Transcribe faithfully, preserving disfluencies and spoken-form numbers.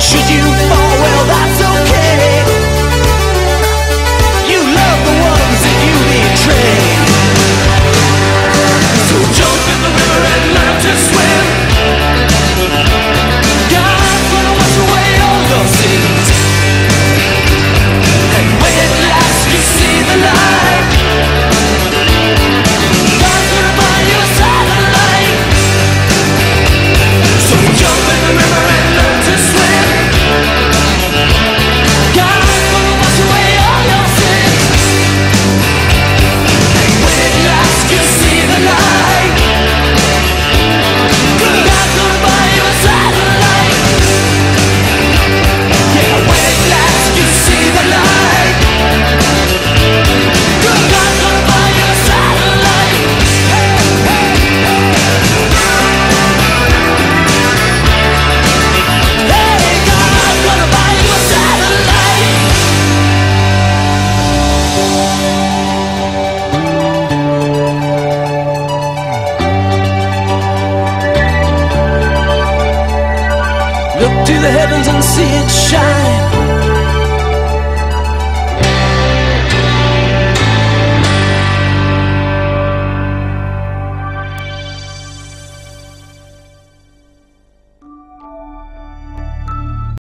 Should you fall, well that's okay. You love the ones that you betray. So jump in the river and learn to swim. God's gonna wash away all your sins. And when at last you see the light, God's gonna buy you a satellite. So jump in the river and learn to swim. God's gonna wash away all your sins. And when at last you see the light, God's gonna buy you a satellite. Yeah, when at last you see the light, God's gonna buy you a satellite. Hey, hey, hey. Hey, God's gonna buy you a satellite. Look to the heavens and see it shine.